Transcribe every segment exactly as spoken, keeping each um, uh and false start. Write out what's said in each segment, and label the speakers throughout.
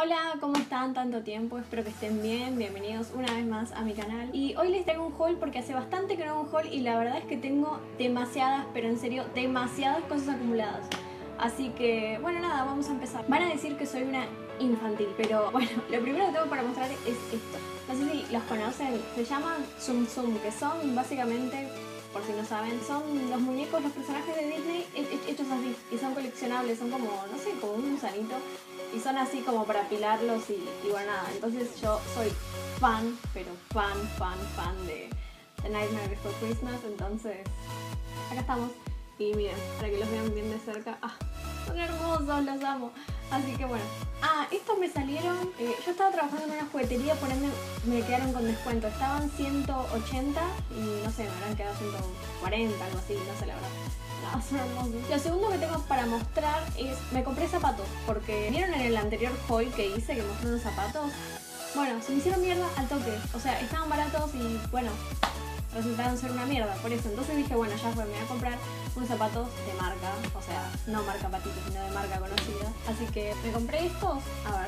Speaker 1: Hola, ¿cómo están? Tanto tiempo, espero que estén bien, bienvenidos una vez más a mi canal. Y hoy les traigo un haul porque hace bastante que no hago un haul y la verdad es que tengo demasiadas, pero en serio, demasiadas cosas acumuladas. Así que, bueno, nada, vamos a empezar. Van a decir que soy una infantil, pero bueno, lo primero que tengo para mostrar es esto. No sé si los conocen, se llaman Tsum Tsum, que son básicamente, por si no saben, son los muñecos, los personajes de Disney hechos así. Y son coleccionables, son como, no sé, como un gusanito. Y son así como para apilarlos y, y bueno, nada. Entonces yo soy fan, pero fan, fan, fan de The Nightmare Before Christmas. Entonces, acá estamos. Y miren, para que los vean bien de cerca. ¡Ah! Son hermosos, los amo. Así que bueno. Ah, estos me salieron. Eh, yo estaba trabajando en una juguetería, por ende me quedaron con descuento. Estaban ciento ochenta y no sé, me habrán quedado ciento cuarenta, algo así, no sé la verdad. No, son hermosos. Lo segundo que tengo para mostrar es, me compré zapatos, porque vieron en el anterior haul que hice que mostré unos zapatos. Bueno, se me hicieron mierda al toque, o sea, estaban baratos y bueno, resultaron ser una mierda, por eso. Entonces dije, bueno, ya fue, me voy a comprar unos zapatos de marca, o sea, no marca Patito, sino de marca conocida. Así que me compré estos, a ver,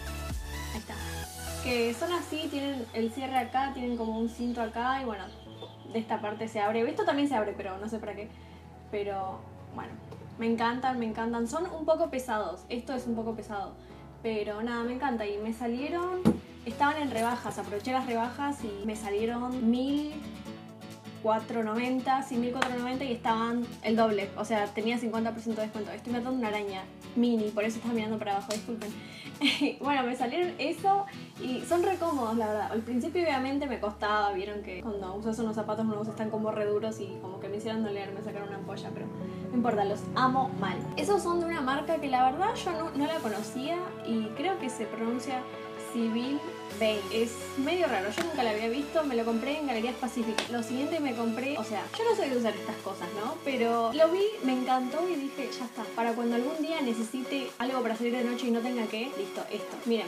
Speaker 1: ahí está, que son así, tienen el cierre acá, tienen como un cinto acá y bueno, de esta parte se abre. Esto también se abre, pero no sé para qué. Pero bueno, me encantan, me encantan. Son un poco pesados, esto es un poco pesado, pero nada, me encanta. Y me salieron, estaban en rebajas, aproveché las rebajas y me salieron mil cuatrocientos noventa, sí, mil cuatrocientos noventa y estaban el doble, o sea, tenía cincuenta por ciento de descuento. Estoy matando una araña mini, por eso estás mirando para abajo, disculpen. Bueno, me salieron eso y son re cómodos, la verdad. Al principio obviamente me costaba, vieron que cuando usas unos zapatos nuevos están como re duros y como que me hicieron doler, me sacaron una ampolla, pero no importa, los amo mal. Esos son de una marca que la verdad yo no, no la conocía y creo que se pronuncia Civil Bay. Es medio raro, yo nunca la había visto, me lo compré en Galerías Pacific. Lo siguiente me compré, o sea, yo no soy de usar estas cosas, ¿no? Pero lo vi, me encantó y dije, ya está, para cuando algún día necesite algo para salir de noche y no tenga que, listo, esto, miren.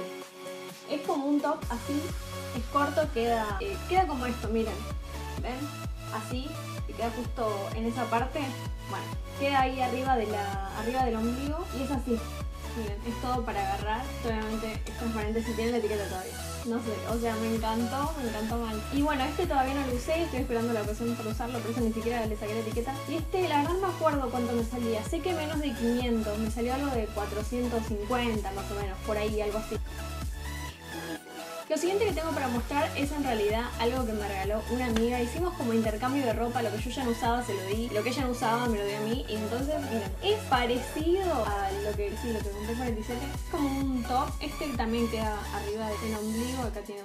Speaker 1: Es como un top así, es corto, queda, eh, queda como esto, miren, ¿ven? Así, y queda justo en esa parte, bueno, queda ahí arriba, de la, arriba del ombligo y es así. Miren, es todo para agarrar, obviamente es transparente si tiene la etiqueta todavía. No sé, o sea, me encantó, me encantó mal. Y bueno, este todavía no lo usé, estoy esperando la ocasión para usarlo, por eso ni siquiera le saqué la etiqueta. Y este, la verdad no me acuerdo cuánto me salía, sé que menos de quinientos, me salió algo de cuatrocientos cincuenta más o menos, por ahí, algo así. Lo siguiente que tengo para mostrar es en realidad algo que me regaló una amiga. Hicimos como intercambio de ropa, lo que yo ya no usaba se lo di, lo que ella no usaba me lo dio a mí. Y entonces, miren, es parecido a lo que, sí, lo que compré cuarenta y siete. Es como un top, este también queda arriba del ombligo, acá tiene un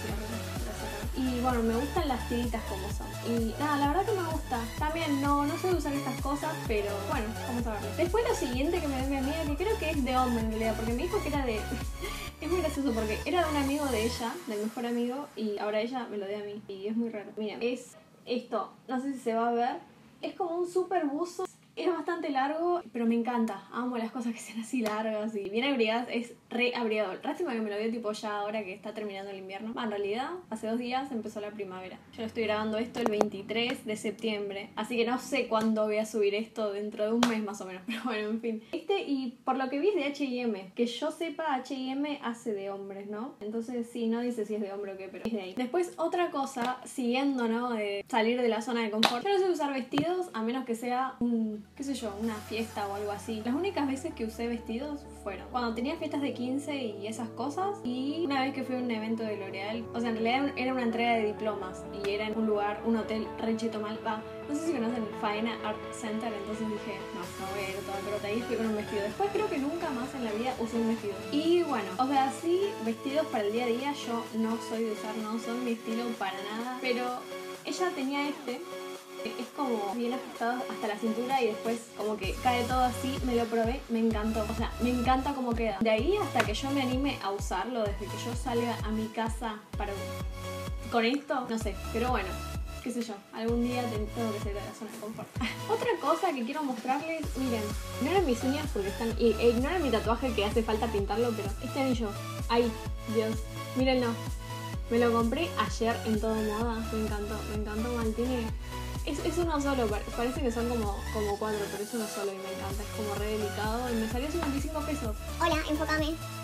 Speaker 1: cierre. Y bueno, me gustan las tiritas como son. Y nada, la verdad que me gusta. También no, no sé usar estas cosas, pero bueno, vamos a verlo. Después lo siguiente que me dio mi amiga, que creo que es de hombre en realidad, porque me dijo que era de... Es muy gracioso porque era de un amigo de ella, del mejor amigo, y ahora ella me lo dio a mí. Y es muy raro. Miren, es esto, no sé si se va a ver. Es como un super buzo. Es bastante largo, pero me encanta. Amo las cosas que sean así largas y bien abrigadas. Es re abrigador. Lástima que me lo dio tipo ya ahora que está terminando el invierno. Ah, en realidad, hace dos días empezó la primavera. Yo lo estoy grabando esto el veintitrés de septiembre. Así que no sé cuándo voy a subir esto, dentro de un mes más o menos. Pero bueno, en fin. Este, y por lo que vi es de H y M. Que yo sepa, H y M hace de hombres, ¿no? Entonces sí, no dice si es de hombre o qué, pero es de ahí. Después otra cosa, siguiendo, ¿no? De salir de la zona de confort. Yo no sé usar vestidos a menos que sea un... qué sé yo, una fiesta o algo así. Las únicas veces que usé vestidos fueron cuando tenía fiestas de quince y esas cosas, y una vez que fui a un evento de L'Oreal. O sea, en realidad era una entrega de diplomas y era en un lugar, un hotel re cheto mal. Va, no sé si conocen Faena Art Center, entonces dije, no, no voy a ir toda pelota ahí, fui con un vestido. Después creo que nunca más en la vida usé un vestido. Y bueno, o sea, sí, vestidos para el día a día yo no soy de usar, no son mi estilo para nada, pero ella tenía este. Es como bien ajustado hasta la cintura y después como que cae todo así. Me lo probé, me encantó. O sea, me encanta cómo queda. De ahí hasta que yo me anime a usarlo, desde que yo salga a mi casa para con esto, no sé. Pero bueno, qué sé yo, algún día tengo que salir de la zona de confort. Otra cosa que quiero mostrarles, miren, ignoren mis uñas porque están... E ignoren mi tatuaje que hace falta pintarlo, pero este anillo, ay, Dios, mírenlo. Me lo compré ayer en Todo Moda, me encantó, me encantó mal, tiene... Es, es uno solo, parece que son como, como cuatro, pero es uno solo y me encanta, es como re delicado y me salió cincuenta y cinco pesos.
Speaker 2: Hola, enfócame.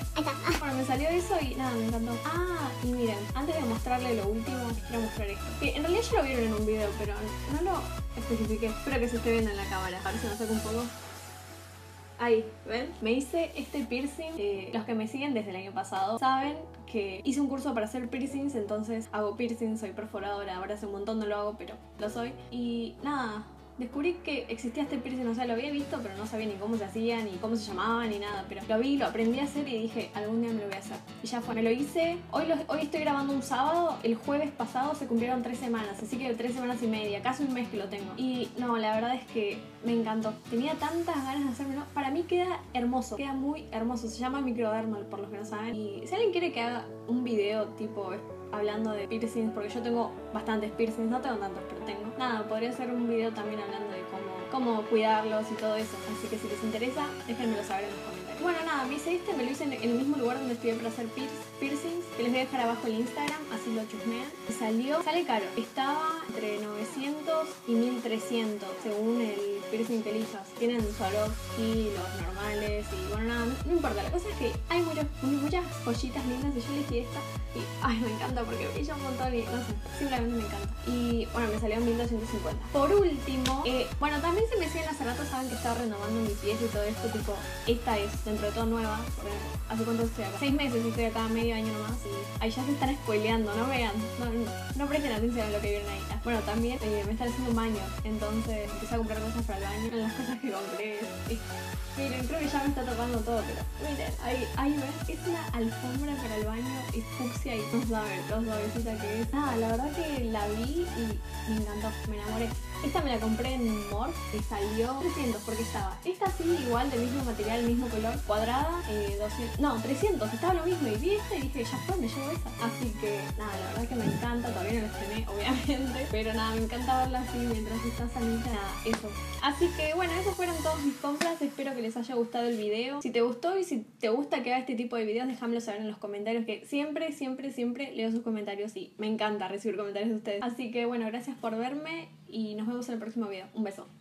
Speaker 2: Ahí está.
Speaker 1: Bueno, me salió eso y nada, me encantó. Ah, y miren, antes de mostrarle lo último, les quiero mostrar esto. Que en realidad ya lo vieron en un video, pero no lo especifiqué. Espero que se esté viendo en la cámara. A ver si me acerco un poco. Ahí, ¿ven? Me hice este piercing. Eh, los que me siguen desde el año pasado saben que hice un curso para hacer piercings, entonces hago piercings, soy perforadora. Ahora hace un montón no lo hago, pero lo soy. Y nada, descubrí que existía este piercing, o sea, lo había visto, pero no sabía ni cómo se hacía, ni cómo se llamaba, ni nada. Pero lo vi, lo aprendí a hacer y dije, algún día me lo voy a hacer. Y ya fue, me lo hice. Hoy, lo, hoy estoy grabando un sábado, el jueves pasado se cumplieron tres semanas, así que tres semanas y media, casi un mes que lo tengo. Y no, la verdad es que me encantó. Tenía tantas ganas de hacérmelo. Para mí queda hermoso, queda muy hermoso. Se llama microdermal, por los que no saben. Y si alguien quiere que haga un video tipo hablando de piercings, porque yo tengo bastantes piercings, no tengo tantos, pero tengo. Nada, podría hacer un video también hablando de cómo, cómo cuidarlos y todo eso. Así que si les interesa, déjenmelo saber en los comentarios. Bueno, nada, me hice este, me lo hice en el mismo lugar donde estudié para hacer piercings, que les voy a dejar abajo el Instagram, así lo chusmean. Y salió, sale caro, estaba entre novecientos y mil trescientos según el piercing que elijas. Tienen Swarovski, los normales y bueno, nada, no, no importa. La cosa es que hay muchas, muchas joyitas lindas y yo elegí esta y ay, me encanta porque brilla un montón y no sé, simplemente me encanta. Y bueno, me salió en mil doscientos cincuenta. Por último, eh, bueno, también si me siguen hace rato saben que estaba renovando mi pieza y todo esto, tipo, esta es dentro de todo nueva, porque hace cuánto estoy acá, seis meses y estoy acá, medio año nomás y ahí ya se están spoileando, no vean, no, no, no presten atención a lo que vieron ahí. Bueno, también eh, me están haciendo un baño, entonces empecé a comprar cosas para el baño. Las cosas que compré, eh, miren, creo que ya me está tapando todo, pero miren, ahí, ahí ven, es una alfombra para el baño, es fucsia y no saben lo suavecita que es. Nada, la verdad que la vi y me encantó, me enamoré. Esta me la compré en Morph y salió trescientos porque estaba esta así igual, del mismo material, mismo color, cuadrada, eh, doscientos, no, trescientos, estaba lo mismo y vi esta y dije, ya fue, me llevo esa. Así que nada, la verdad que me encanta, todavía no la estrené, obviamente, pero nada, me encanta verla así mientras está saliendo, nada, eso. Así que bueno, esas fueron todas mis compras, espero que les haya gustado el video. Si te gustó y si te gusta que haga este tipo de videos, déjamelo saber en los comentarios, que siempre, siempre, siempre leo sus comentarios y me encanta recibir comentarios de ustedes. Así que bueno, gracias por verme y nos vemos en el próximo video. Un beso.